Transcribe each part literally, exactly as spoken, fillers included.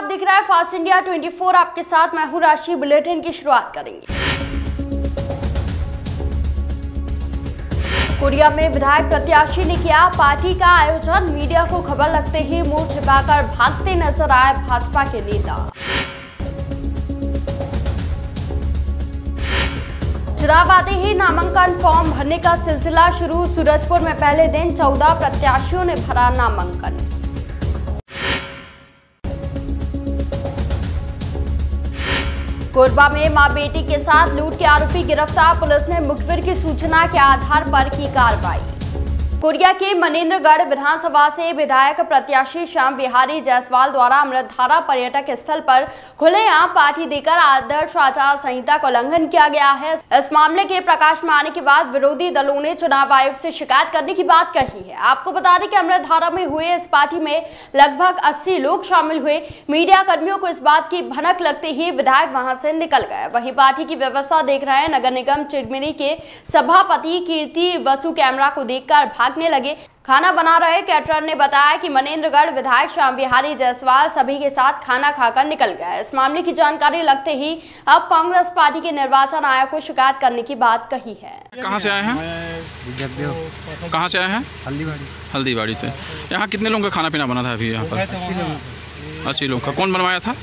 आप दिख रहा है फास्ट इंडिया चौबीस। आपके साथ मैं हूं राशि। बुलेटिन की शुरुआत करेंगे। कोरिया में विधायक प्रत्याशी ने किया पार्टी का आयोजन। मीडिया को खबर लगते ही मुंह छिपाकर भागते नजर आए भाजपा के नेता। चुनाव आते ही नामांकन फॉर्म भरने का सिलसिला शुरू। सूरजपुर में पहले दिन चौदह प्रत्याशियों ने भरा नामांकन। कोरबा में मां बेटी के साथ लूट के आरोपी गिरफ्तार। पुलिस ने मुखबिर की सूचना के आधार पर की कार्रवाई। कोरिया के मनेन्द्रगढ़ विधानसभा से विधायक प्रत्याशी श्याम बिहारी जायसवाल द्वारा अमृतधारा पर्यटक स्थल पर खुलेआम पार्टी देकर आदर्श आचार संहिता का उल्लंघन किया गया है। इस मामले के प्रकाश में आने के बाद विरोधी दलों ने चुनाव आयोग से शिकायत करने की बात कही है। आपको बता दें कि अमृतधारा में हुए इस पार्टी में लगभग अस्सी लोग शामिल हुए। मीडिया कर्मियों को इस बात की भनक लगते ही विधायक वहां से निकल गए। वहीं पार्टी की व्यवस्था देख रहे नगर निगम चिरमिरी के सभापति कीर्ति वसु कैमरा को देखकर भागने लगे। खाना बना रहे कैटरर ने बताया कि मनेन्द्रगढ़ विधायक श्याम बिहारी जायसवाल सभी के साथ खाना खाकर निकल गए। इस मामले की जानकारी लगते ही अब कांग्रेस पार्टी के निर्वाचन आयोग को शिकायत करने की बात कही है। कहां से आए हैं? कहां से आए हैं? हल्दीबाड़ी। हल्दीबाड़ी से। यहाँ कितने लोगों का खाना पीना बना था अभी यहाँ पर? अस्सी लोग का। कौन बनवाया था?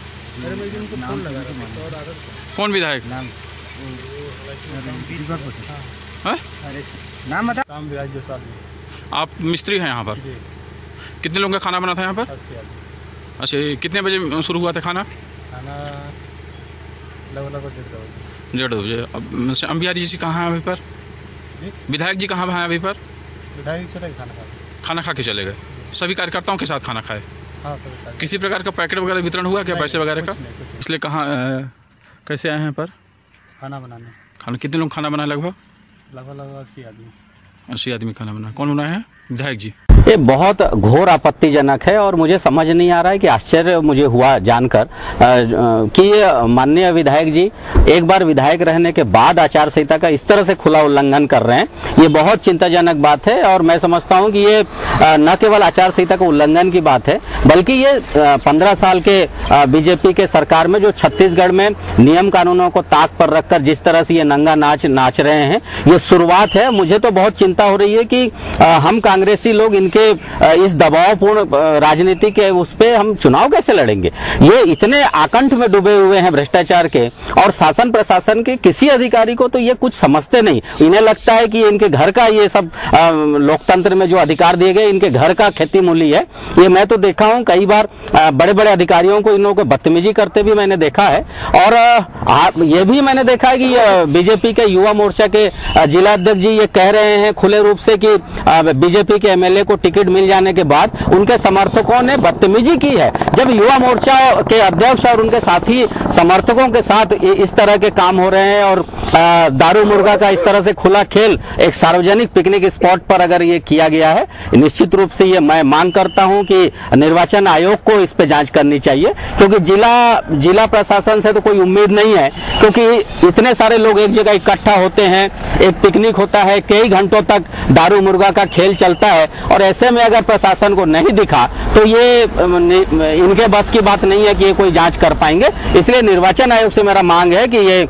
कौन विधायक? नाम बता। आप मिस्त्री हैं यहाँ पर? कितने लोगों का खाना बना था यहाँ पर? अच्छा, कितने बजे शुरू हुआ था खाना? खाना लगभग डेढ़ बजे। अब श्याम बिहारी जी कहाँ हैं अभी पर? विधायक जी कहाँ हैं अभी पर? विधायक चले खाना खा खाना खा के चले गए। सभी कार्यकर्ताओं के साथ खाना खाए? हाँ, सभी। किसी प्रकार का पैकेट वगैरह वितरण हुआ क्या, पैसे वगैरह का? इसलिए कहाँ कैसे आए हैं पर खाना बनाने? खाना कितने लोग खाना बनाए? लगभग लगभग लगभग अस्सी आदमी। अस्सी आदमी खाना बनाए। कौन बनाया है? विधायक जी। ये बहुत घोर आपत्तिजनक है और मुझे समझ नहीं आ रहा है कि आश्चर्य मुझे हुआ जानकर कि माननीय विधायक जी एक बार विधायक रहने के बाद आचार संहिता का इस तरह से खुला उल्लंघन कर रहे हैं। ये बहुत चिंताजनक बात है और मैं समझता हूं कि ये न केवल आचार संहिता का उल्लंघन की बात है बल्कि ये पंद्रह साल के बीजेपी के सरकार में जो छत्तीसगढ़ में नियम कानूनों को ताक पर रखकर जिस तरह से ये नंगा नाच नाच रहे हैं, ये शुरुआत है। मुझे तो बहुत चिंता हो रही है कि हम कांग्रेसी लोग इनके इस दबावपूर्ण राजनीति के उस पे हम चुनाव कैसे लड़ेंगे। ये इतने आकंठ में डूबे हुए हैं भ्रष्टाचार के और शासन प्रशासन के किसी अधिकारी को तो ये कुछ समझते नहीं। इन्हें लगता है कि इनके घर का ये सब लोकतंत्र में जो अधिकार दिए गए इनके घर का खेती मूली है। ये मैं तो देखा हूं कई बार बड़े बड़े अधिकारियों को इन लोगों को बदतमीजी करते भी मैंने देखा है। और ये भी मैंने देखा है कि बीजेपी के युवा मोर्चा के जिला अध्यक्ष जी ये कह रहे हैं खुले रूप से कि बीजेपी के एमएलए को टिकट मिल जाने के बाद उनके समर्थकों ने बदतमीजी की है। जब युवा मोर्चा के अध्यक्ष और उनके साथी समर्थकों के साथ इस तरह के काम हो रहे हैं और दारू मुर्गा का इस तरह से खुला खेल एक सार्वजनिक पिकनिक स्पॉट पर अगर ये किया गया है, निश्चित रूप से ये मैं मांग करता हूं कि निर्वाचन आयोग को इस पे जांच करनी चाहिए। क्योंकि जिला जिला प्रशासन से तो कोई उम्मीद नहीं है, क्योंकि इतने सारे लोग एक जगह इकट्ठा होते हैं, एक पिकनिक होता है, कई घंटों तक दारू मुर्गा का खेल चलता है और ऐसे में अगर प्रशासन को नहीं दिखा तो ये इनके बस की बात नहीं है कि ये कोई जांच कर पाएंगे। इसलिए निर्वाचन आयोग से मेरा मांग है कि ये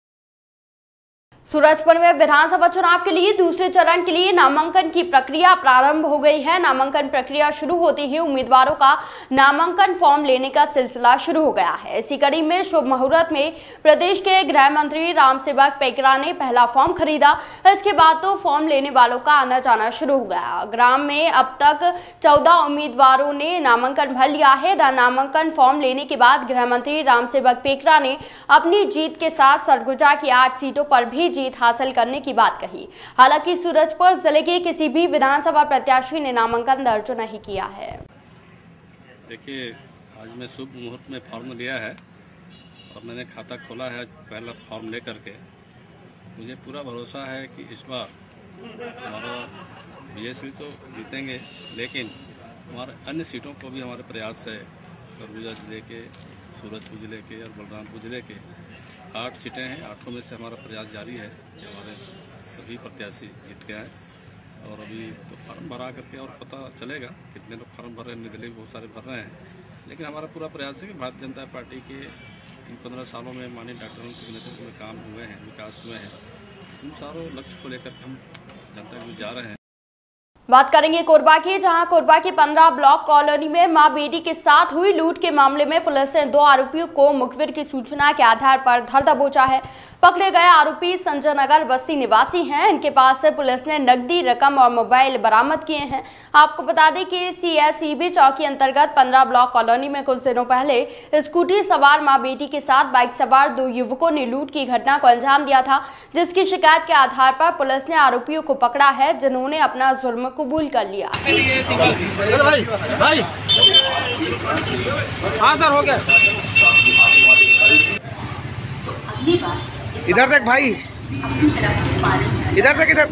सूरजपुर में विधानसभा चुनाव के लिए दूसरे चरण के लिए नामांकन की प्रक्रिया प्रारंभ हो गई है। नामांकन प्रक्रिया शुरू होते ही उम्मीदवारों का नामांकन फॉर्म लेने का सिलसिला शुरू हो गया है। इसी कड़ी में शुभ मुहूर्त में प्रदेश के गृह मंत्री रामसेवक पेकरा ने पहला फॉर्म खरीदा। इसके बाद तो फॉर्म लेने वालों का आना जाना शुरू हो गया। ग्राम में अब तक चौदह उम्मीदवारों ने नामांकन भर लिया है। नामांकन फॉर्म लेने के बाद गृह मंत्री रामसेवक पेकरा ने अपनी जीत के साथ सरगुजा की आठ सीटों पर भी जीत हासिल करने की बात कही। हालांकि सूरजपुर जिले के किसी भी विधानसभा प्रत्याशी ने नामांकन दर्ज नहीं किया है। देखिए, आज मैं शुभ मुहूर्त में फॉर्म लिया है और मैंने खाता खोला है पहला फॉर्म लेकर के। मुझे पूरा भरोसा है कि इस बार हमारा बीएसपी तो जीतेंगे, लेकिन हमारे अन्य सीटों को भी हमारे प्रयास है। सरगुजा जिले के, सूरजपुर जिले के और बलरामपुर जिले के आठ सीटें हैं। आठों में से हमारा प्रयास जारी है कि हमारे सभी प्रत्याशी जीत गए हैं और अभी तो फार्म भरा करके और पता चलेगा कितने लोग फार्म भर रहे हैं। निर्दलीय बहुत सारे भर रहे हैं लेकिन हमारा पूरा प्रयास है कि भारतीय जनता पार्टी के इन पंद्रह सालों में माननीय डॉक्टरों के नेतृत्व में काम हुए हैं, विकास हुए हैं, उन सारों लक्ष्य को लेकर हम जनता के बीच जा रहे हैं। बात करेंगे कोरबा की, जहां कोरबा की पंद्रह ब्लॉक कॉलोनी में मां बेटी के साथ हुई लूट के मामले में पुलिस ने दो आरोपियों को मुखबिर की सूचना के आधार पर धर दबोचा है। पकड़े गए आरोपी संजय नगर बस्ती निवासी हैं। इनके पास से पुलिस ने नकदी रकम और मोबाइल बरामद किए हैं। आपको बता दें कि सीएसईबी चौकी अंतर्गत पंद्रह ब्लॉक कॉलोनी में कुछ दिनों पहले स्कूटी सवार मां बेटी के साथ बाइक सवार दो युवकों ने लूट की घटना को अंजाम दिया था, जिसकी शिकायत के आधार पर पुलिस ने आरोपियों को पकड़ा है, जिन्होंने अपना जुर्म कबूल कर लिया। भाई भाई हाँ सर हो गया। अगली बार इधर तक भाई, इधर तक इधर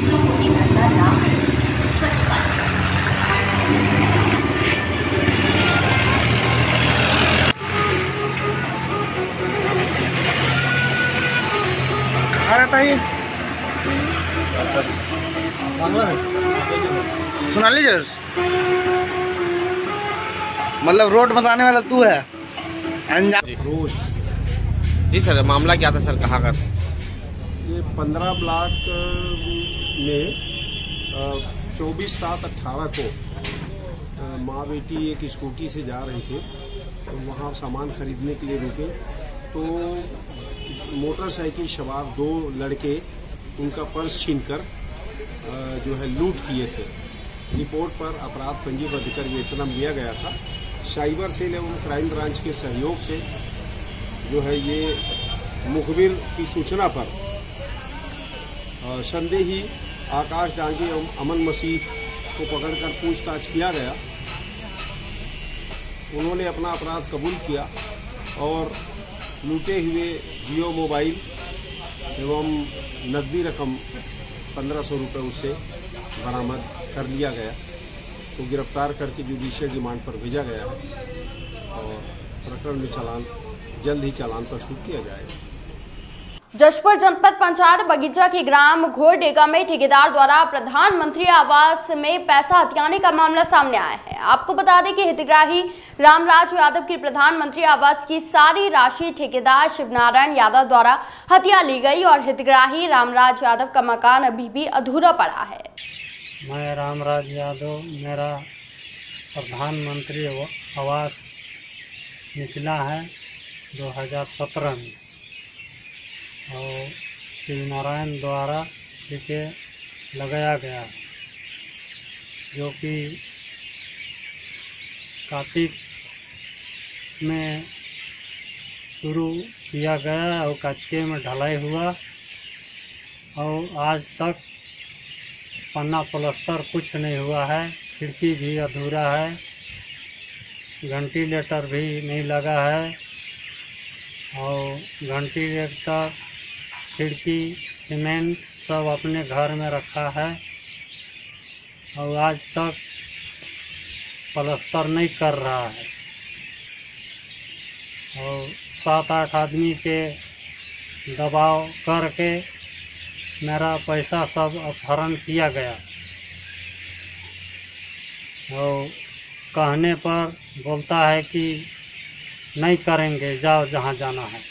कहाँ रहता है ये? सोनाली ज्वेलर्स, मतलब रोड बताने वाला तू है। रोज जी सर, मामला क्या था सर, कहाँ का था? ये पंद्रह ब्लॉक में चौबीस सात अट्ठारह को माँ बेटी एक स्कूटी से जा रहे थे, तो वहाँ सामान खरीदने के लिए रुके तो मोटरसाइकिल सवार दो लड़के उनका पर्स छीनकर जो है लूट किए थे। रिपोर्ट पर अपराध पंजीबद्ध कर विवेचना लिया गया था। साइबर सेल एवं क्राइम ब्रांच के सहयोग से जो है ये मुखबिर की सूचना पर संदेही आकाश डांगे एवं अमन मसीह को पकड़कर पूछताछ किया गया। उन्होंने अपना अपराध कबूल किया और लूटे हुए जियो मोबाइल एवं नकदी रकम पंद्रह सौ रुपये उससे बरामद कर लिया गया, तो गिरफ्तार करके जुडिशियल रिमांड पर भेजा गया है और प्रकरण में चालान जल्द ही चालान प्रस्तुत किया जाएगा। जशपुर जनपद पंचायत बगीचा के ग्राम घोरडेगा में ठेकेदार द्वारा प्रधानमंत्री आवास में पैसा हथियाने का मामला सामने आया है। आपको बता दें कि हितग्राही रामराज यादव की प्रधानमंत्री आवास की सारी राशि ठेकेदार शिवनारायण यादव द्वारा हथिया ली गई और हितग्राही रामराज यादव का मकान अभी भी अधूरा पड़ा है। मैं रामराज यादव, मेरा प्रधानमंत्री आवास निकला है दो हज़ार सत्रह में और शिवनारायण द्वारा इसे लगाया गया, जो कि कार्तिक में शुरू किया गया और कच्चे में ढलाई हुआ और आज तक पन्ना प्लस्तर कुछ नहीं हुआ है। खिड़की भी अधूरा है, वेंटिलेटर भी नहीं लगा है और वेंटिलेटर खिड़की सीमेंट सब अपने घर में रखा है और आज तक प्लस्तर नहीं कर रहा है और सात आठ आदमी के दबाव करके मेरा पैसा सब अपहरण किया गया और कहने पर बोलता है कि नहीं करेंगे, जाओ जहां जाना है।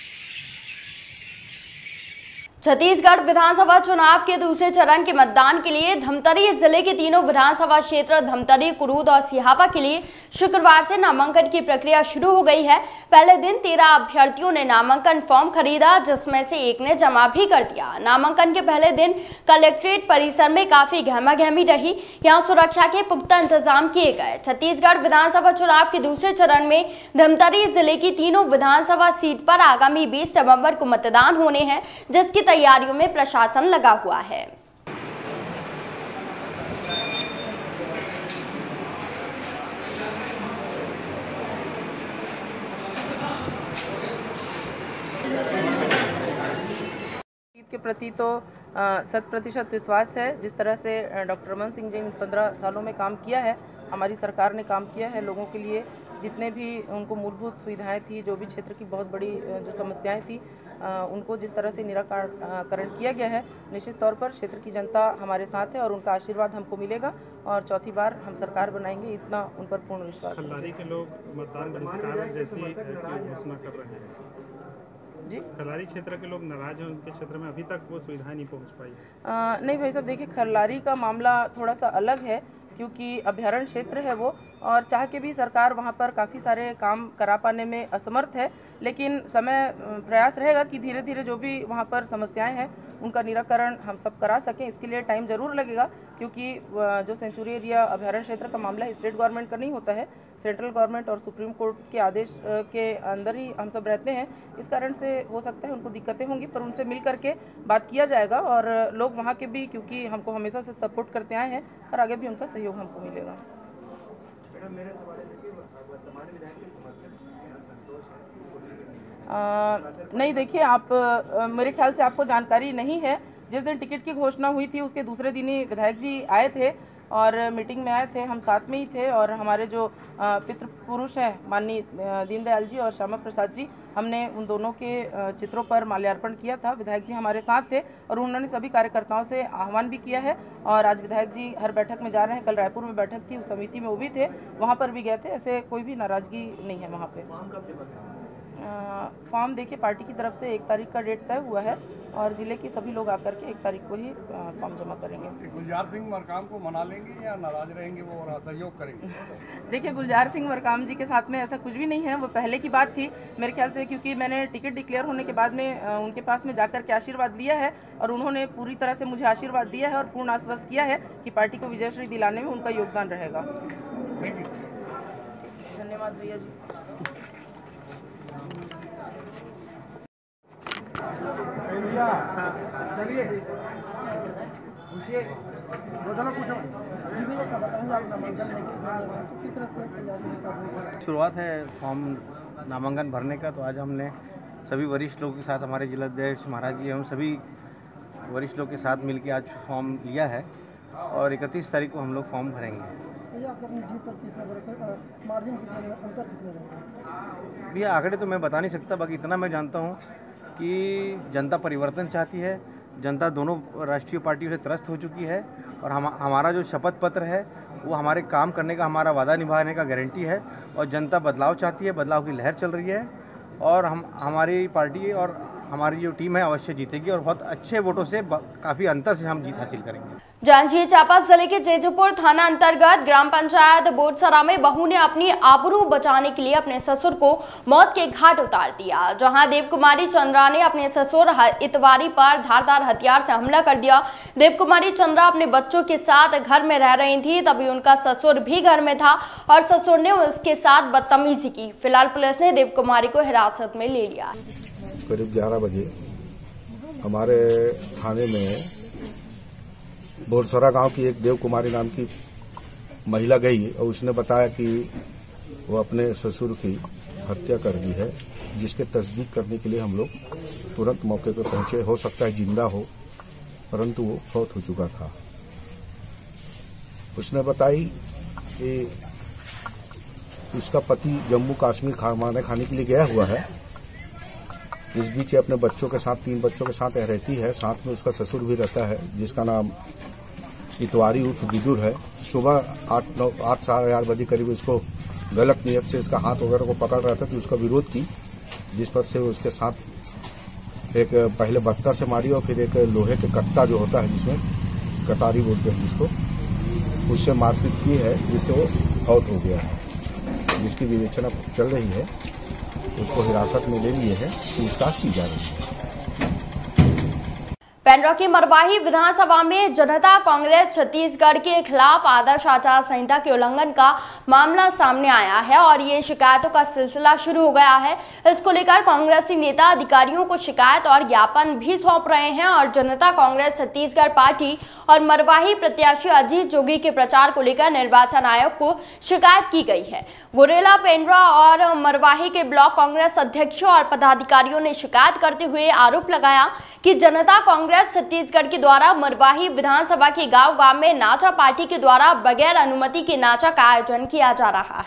छत्तीसगढ़ विधानसभा चुनाव के दूसरे चरण के मतदान के लिए धमतरी जिले के तीनों विधानसभा क्षेत्र धमतरी, कुरूद और सिहावा के लिए शुक्रवार से नामांकन की प्रक्रिया शुरू हो गई है। पहले दिन तेरह अभ्यर्थियों ने नामांकन फॉर्म खरीदा, जिसमें से एक ने जमा भी कर दिया। नामांकन के पहले दिन कलेक्ट्रेट परिसर में काफी गहमागहमी रही। यहाँ सुरक्षा के पुख्ता इंतजाम किए गए। छत्तीसगढ़ विधानसभा चुनाव के दूसरे चरण में धमतरी जिले की तीनों विधानसभा सीट पर आगामी बीस नवम्बर को मतदान होने हैं, जिसकी तैयारियों में प्रशासन लगा हुआ है। के प्रति तो शत प्रतिशत विश्वास है। जिस तरह से डॉक्टर रमन सिंह जी ने पंद्रह सालों में काम किया है, हमारी सरकार ने काम किया है लोगों के लिए, जितने भी उनको मूलभूत सुविधाएं थी, जो भी क्षेत्र की बहुत बड़ी जो समस्याएं थी, उनको जिस तरह से निराकरण किया गया है, निश्चित तौर पर क्षेत्र की जनता हमारे साथ है और उनका आशीर्वाद हमको मिलेगा और चौथी बार हम सरकार बनाएंगे, इतना उन पर पूर्ण विश्वास है। खल्लारी के लोग मतदान बहिष्कार जैसी घोषणा कर रहे हैं जी। खल्लारी क्षेत्र के लोग नाराज हैं, उनके क्षेत्र में अभी तक वो सुविधाएं नहीं पहुंच पाई। आ, नहीं भाई साहब, देखिए खल्लारी का मामला थोड़ा सा अलग है क्योंकि अभ्यारण्य क्षेत्र है वो, और चाह के भी सरकार वहाँ पर काफ़ी सारे काम करा पाने में असमर्थ है, लेकिन समय प्रयास रहेगा कि धीरे धीरे जो भी वहाँ पर समस्याएं हैं उनका निराकरण हम सब करा सकें। इसके लिए टाइम ज़रूर लगेगा क्योंकि जो सेंचुरी एरिया अभ्यारण्य क्षेत्र का मामला है स्टेट गवर्नमेंट का नहीं होता है, सेंट्रल गवर्नमेंट और सुप्रीम कोर्ट के आदेश के अंदर ही हम सब रहते हैं। इस कारण से हो सकता है उनको दिक्कतें होंगी, पर उनसे मिल करके बात किया जाएगा और लोग वहाँ के भी, क्योंकि हमको हमेशा से सपोर्ट करते आए हैं और आगे भी उनका सहयोग हमको मिलेगा। आ, नहीं देखिए, आप आ, मेरे ख्याल से आपको जानकारी नहीं है, जिस दिन टिकट की घोषणा हुई थी उसके दूसरे दिन ही विधायक जी आए थे और मीटिंग में आए थे, हम साथ में ही थे और हमारे जो पितृ पुरुष हैं माननीय दीनदयाल जी और श्यामा प्रसाद जी, हमने उन दोनों के चित्रों पर माल्यार्पण किया था। विधायक जी हमारे साथ थे और उन्होंने सभी कार्यकर्ताओं से आह्वान भी किया है और आज विधायक जी हर बैठक में जा रहे हैं। कल रायपुर में बैठक थी, उस समिति में वो भी थे, वहाँ पर भी गए थे। ऐसे कोई भी नाराजगी नहीं है वहाँ पे। फॉर्म देखिए, पार्टी की तरफ से एक तारीख का डेट तय हुआ है और जिले के सभी लोग आकर के एक तारीख को ही फॉर्म जमा करेंगे। गुलजार सिंह मरकाम को मना लेंगे या नाराज रहेंगे वो और सहयोग करेंगे? देखिए, गुलजार सिंह मरकाम जी के साथ में ऐसा कुछ भी नहीं है, वो पहले की बात थी मेरे ख्याल से, क्योंकि मैंने टिकट डिक्लेयर होने के बाद में उनके पास में जाकर के आशीर्वाद लिया है और उन्होंने पूरी तरह से मुझे आशीर्वाद दिया है और पूर्ण आश्वस्त किया है कि पार्टी को विजयश्री दिलाने में उनका योगदान रहेगा। धन्यवाद भैया जी। चलिए शुरुआत है फॉर्म नामांकन भरने का, तो आज हमने सभी वरिष्ठ लोगों के साथ, हमारे जिलाध्यक्ष महाराज जी, हम सभी वरिष्ठ लोग के साथ मिलकर आज फॉर्म लिया है और इकतीस तारीख को हम लोग फॉर्म भरेंगे। भैया आंकड़े तो मैं बता नहीं सकता, बाकी इतना मैं जानता हूँ कि जनता परिवर्तन चाहती है, जनता दोनों राष्ट्रीय पार्टियों से त्रस्त हो चुकी है और हम हमारा जो शपथ पत्र है वो हमारे काम करने का, हमारा वादा निभाने का गारंटी है और जनता बदलाव चाहती है, बदलाव की लहर चल रही है और हम हमारी पार्टी और हमारी जो टीम है अवश्य जीतेगी और बहुत अच्छे वोटों से, काफ़ी अंतर से हम जीत हासिल करेंगे। जांजगीर चांपा जिले के जेजूपुर थाना अंतर्गत ग्राम पंचायत बोटसरा में बहू ने अपनी आबरू बचाने के लिए अपने ससुर को मौत के घाट उतार दिया। जहां देवकुमारी चंद्रा ने अपने ससुर इतवारी पर धारदार हथियार से हमला कर दिया। देवकुमारी चंद्रा अपने बच्चों के साथ घर में रह रही थी, तभी उनका ससुर भी घर में था और ससुर ने उसके साथ बदतमीजी की। फिलहाल पुलिस ने देवकुमारी को हिरासत में ले लिया। करीब ग्यारह बजे हमारे थाने में बोरसरा गांव की एक देव कुमारी नाम की महिला गई और उसने बताया कि वो अपने ससुर की हत्या कर दी है, जिसके तस्दीक करने के लिए हम लोग तुरंत मौके पर पहुंचे। हो सकता है जिंदा हो, परंतु वो फौत हो चुका था। उसने बताई कि उसका पति जम्मू कश्मीर खाना खाने के लिए गया हुआ है, इस बीच अपने बच्चों के साथ, तीन बच्चों के साथ रहती है, साथ में उसका ससुर भी रहता है जिसका नाम इतवारी उर्फ विदुर है। सुबह आठ नौ आठ साढ़े आठ बजे करीब उसको गलत नियत से इसका हाथ वगैरह को पकड़ रहा था तो उसका विरोध की, जिस पर से उसके साथ एक पहले बत्ता से मारी और फिर एक लोहे के कट्टा जो होता है जिसमें कटारी बोलते हैं जिसको, उससे मारपीट की है, जिससे वो फौत हो गया है, जिसकी विवेचना चल रही है। उसको हिरासत में ले लिए हैं, पूछताछ की जा रही है। पेंड्रा की मरवाही विधानसभा में जनता कांग्रेस छत्तीसगढ़ के खिलाफ आदर्श आचार संहिता के उल्लंघन का मामला सामने आया है और ये शिकायतों का सिलसिला शुरू हो गया है। इसको लेकर कांग्रेसी नेता अधिकारियों को शिकायत और ज्ञापन भी सौंप रहे हैं और जनता कांग्रेस छत्तीसगढ़ पार्टी और मरवाही प्रत्याशी अजीत जोगी के प्रचार को लेकर निर्वाचन आयोग को शिकायत की गई है। गुरेला, पेंड्रा और मरवाही के ब्लॉक कांग्रेस अध्यक्षों और पदाधिकारियों ने शिकायत करते हुए आरोप लगाया कि जनता कांग्रेस छत्तीसगढ़ के द्वारा मरवाही विधानसभा के गांव गांव में नाचा पार्टी के द्वारा बगैर अनुमति के नाचा का आयोजन किया जा रहा है।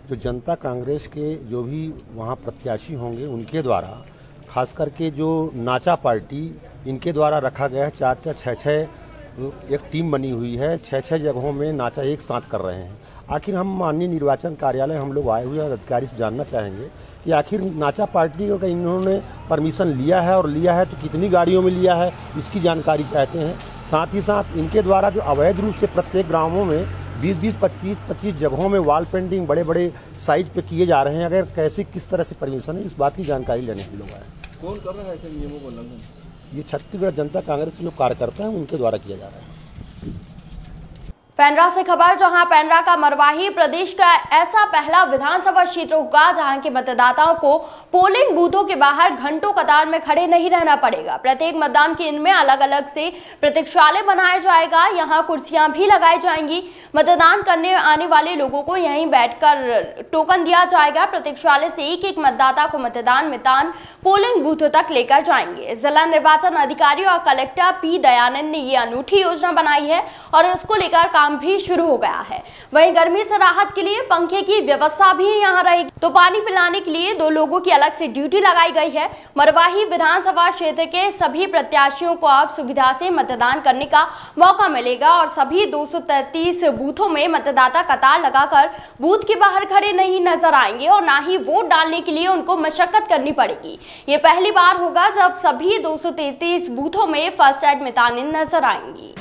जो जनता कांग्रेस के जो भी वहाँ प्रत्याशी होंगे उनके द्वारा, खास करके जो नाचा पार्टी इनके द्वारा रखा गया है, चार चार छः छः एक टीम बनी हुई है, छः छः जगहों में नाचा एक साथ कर रहे हैं। आखिर हम माननीय निर्वाचन कार्यालय हम लोग आए हुए और अधिकारी से जानना चाहेंगे कि आखिर नाचा पार्टी का इन्होंने परमिशन लिया है और लिया है तो कितनी गाड़ियों में लिया है, इसकी जानकारी चाहते हैं। साथ ही साथ इनके द्वारा जो अवैध रूप से प्रत्येक गाँवों में बीस बीस पच्चीस पच्चीस जगहों में वॉल पेंटिंग बड़े बड़े साइज पे किए जा रहे हैं, अगर कैसे किस तरह से परमिशन है, इस बात की जानकारी लेने के लोग आए। कौन कर रहा है ऐसे नियमों का उल्लंघन? ये छत्तीसगढ़ जनता कांग्रेस के जो कार्यकर्ता हैं उनके द्वारा किया जा रहा है। पेंड्रा से खबर, जहां पेंड्रा का मरवाही प्रदेश का ऐसा पहला विधानसभा क्षेत्र होगा जहां के मतदाताओं को पोलिंग बूथों के बाहर घंटों कतार में खड़े नहीं रहना पड़ेगा। प्रत्येक मतदान केंद्र में अलग अलग से प्रतीक्षालय बनाया जाएगा, यहां कुर्सियां भी लगाई जाएंगी। मतदान करने आने वाले लोगों को यहीं बैठकर टोकन दिया जाएगा। प्रतीक्षालय से एक एक मतदाता को मतदान मितान पोलिंग बूथों तक लेकर जाएंगे। जिला निर्वाचन अधिकारी और कलेक्टर पी दयानंद ने ये अनूठी योजना बनाई है और इसको लेकर काम भी शुरू हो गया है। वहीं गर्मी से राहत के लिए पंखे की व्यवस्था भी यहां रहेगी, तो पानी पिलाने के लिए दो लोगों की अलग से ड्यूटी लगाई गई है। मरवाही विधानसभा क्षेत्र के सभी प्रत्याशियों को अब सुविधा से मतदान करने का मौका मिलेगा और सभी दो सौ तैंतीस बूथों में मतदाता कतार लगाकर बूथ के बाहर खड़े नहीं नजर आएंगे और ना ही वोट डालने के लिए उनको मशक्कत करनी पड़ेगी। ये पहली बार होगा जब सभी दो सौ तैंतीस बूथों में फर्स्ट एड मितानें नजर आएंगी।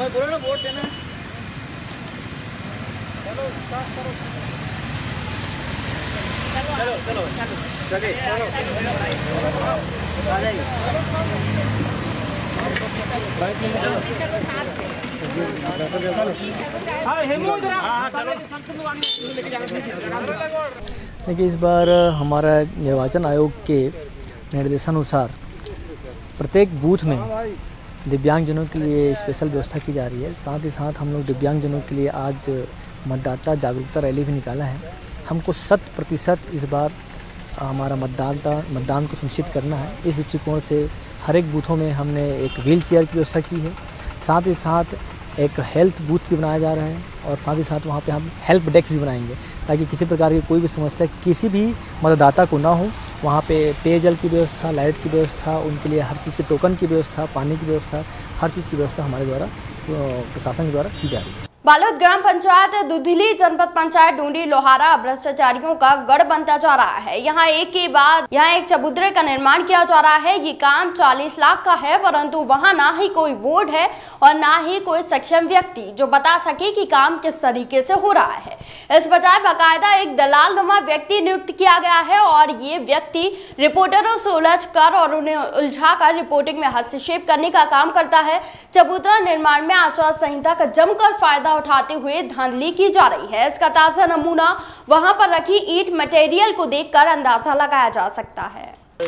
चलो चलो चलो देखिए, इस बार हमारा निर्वाचन आयोग के निर्देशानुसार प्रत्येक बूथ में दिव्यांगजनों के लिए स्पेशल व्यवस्था की जा रही है। साथ ही साथ हम लोग दिव्यांगजनों के लिए आज मतदाता जागरूकता रैली भी निकाला है। हमको शत प्रतिशत इस बार हमारा मतदाता मतदान को सुनिश्चित करना है। इस दृष्टिकोण से हर एक बूथों में हमने एक व्हील चेयर की व्यवस्था की है। साथ ही साथ एक हेल्थ बूथ भी बनाया जा रहा है और साथ ही साथ वहाँ पे हम हेल्प डेस्क भी बनाएंगे ताकि किसी प्रकार की कोई भी समस्या किसी भी मतदाता को ना हो। वहाँ पे पेयजल की व्यवस्था, लाइट की व्यवस्था, उनके लिए हर चीज़ के टोकन की व्यवस्था, पानी की व्यवस्था, हर चीज़ की व्यवस्था हमारे द्वारा प्रशासन के द्वारा की जा रही है। बालोद ग्राम पंचायत दुधली जनपद पंचायत डूंडी लोहारा भ्रष्टाचारियों का गढ़ बनता जा रहा है। यहाँ एक के बाद यहाँ एक चबूतरे का निर्माण किया जा रहा है। ये काम चालीस लाख का है, परंतु वहाँ ना ही कोई बोर्ड है और ना ही कोई सक्षम व्यक्ति जो बता सके कि काम किस तरीके से हो रहा है। इस बजाय बाकायदा एक दलाल नुमा व्यक्ति नियुक्त किया गया है और ये व्यक्ति रिपोर्टरों से उलझ कर और उन्हें उलझा कर रिपोर्टिंग में हस्तक्षेप करने का काम करता है। चबूतरा निर्माण में आचार संहिता का जमकर फायदा उठाते हुए धांधली की जा रही है। इसका ताजा नमूना वहां पर रखी ईंट मटेरियल को देखकर अंदाजा लगाया जा सकता है।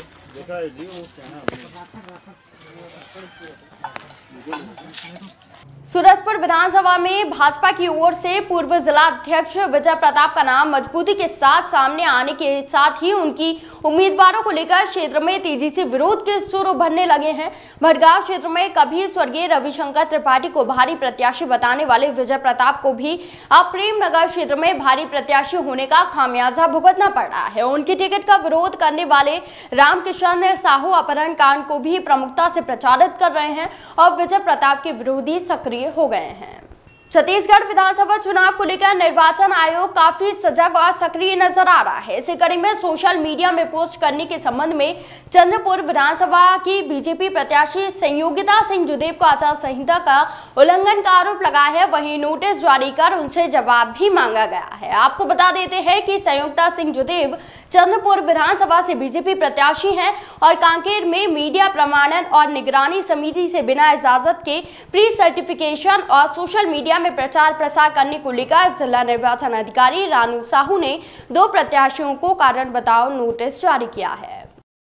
सूरजपुर विधानसभा में भाजपा की ओर से पूर्व जिला अध्यक्ष विजय प्रताप का नाम मजबूती के साथ सामने आने के साथ ही उनकी उम्मीदवारों को लेकर क्षेत्र में तेजी से विरोध के सुर उभरने लगे हैं। भटगांव क्षेत्र में कभी स्वर्गीय रविशंकर त्रिपाठी को भारी प्रत्याशी बताने वाले विजय प्रताप को भी अब प्रेमनगर क्षेत्र में भारी प्रत्याशी होने का खामियाजा भुगतना पड़ रहा है। उनकी टिकट का विरोध करने वाले रामकिशन साहू अपहरण कांड को भी प्रमुखता से प्रचारित कर रहे हैं और विजय प्रताप के विरोधी सक्रिय हो गए हैं। छत्तीसगढ़ विधानसभा चुनाव को लेकर निर्वाचन आयोग काफी सजग और सक्रिय नजर आ रहा है। इसी कड़ी में सोशल मीडिया में पोस्ट करने के संबंध में चंद्रपुर विधानसभा की बीजेपी प्रत्याशी संयोगिता सिंह जुदेव को आचार संहिता का उल्लंघन का आरोप लगा है। वहीं नोटिस जारी कर उनसे जवाब भी मांगा गया है। आपको बता देते हैं कि संयोगिता सिंह जुदेव चंद्रपुर विधानसभा से बीजेपी प्रत्याशी हैं और कांकेर में मीडिया प्रमाणन और निगरानी समिति से बिना इजाजत के प्री सर्टिफिकेशन और सोशल मीडिया में प्रचार प्रसार करने को लेकर जिला निर्वाचन अधिकारी रानू साहू ने दो प्रत्याशियों को कारण बताओ नोटिस जारी किया है।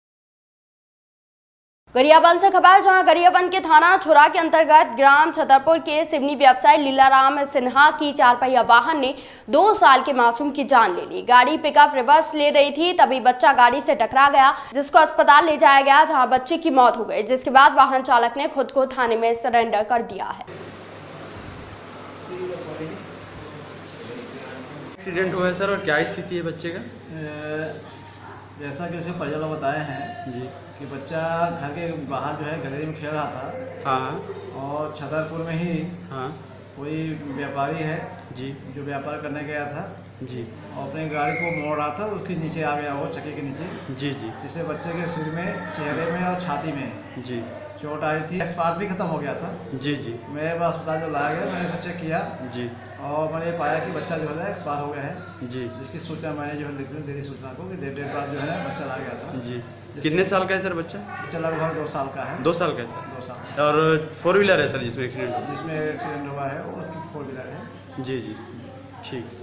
गरियाबंद से खबर, जहां गरियाबंद के थाना छुरा के अंतर्गत ग्राम छतरपुर के सिवनी व्यवसायी लीलाराम सिन्हा की चार पहिया वाहन ने दो साल के मासूम की जान ले ली। गाड़ी पिकअप रिवर्स ले रही थी, तभी बच्चा गाड़ी से टकरा गया, जिसको अस्पताल ले जाया गया, जहां बच्चे की मौत हो गई, जिसके बाद वाहन चालक ने खुद को थाने में सरेंडर कर दिया है। एक्सीडेंट हुआ है सर, और क्या स्थिति है बच्चे का? जैसा कि उसके परिजन लोग बताए हैं जी कि बच्चा घर के बाहर जो है गैलरी में खेल रहा था। हाँ। और छतरपुर में ही हाँ कोई व्यापारी है जी जो व्यापार करने गया था जी, और अपनी गाड़ी को मोड़ रहा था, उसके नीचे आ गया वो चक्के के नीचे जी जी, जिससे बच्चे के सिर में, चेहरे में और छाती में जी चोट आई थी। एक्सपार्ट भी खत्म हो गया था। जी जी, मेरे पास अस्पताल जो लाया गया, मैंने उसे चेक किया जी, और मैंने पाया कि बच्चा जो है एक्सपायर हो गया है जी, जिसकी सूचना मैंने जो है लिख दी थी सूचना को कि डेढ़ डेढ़ बार जो है बच्चा ला गया था। जी। कितने साल का है सर बच्चा? बच्चा लगभग दो साल का है। दो साल का है सर? दो साल। और फोर व्हीलर है सर जिसमें एक्सीडेंट हुआ? जिसमें एक्सीडेंट हुआ है वो फोर व्हीलर है। जी जी, ठीक।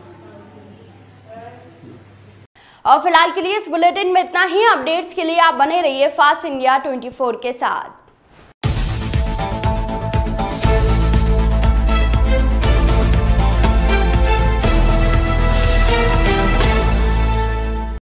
और फिलहाल के लिए इस बुलेटिन में इतना ही। अपडेट्स के लिए आप बने रहिए फास्ट इंडिया चौबीस के साथ।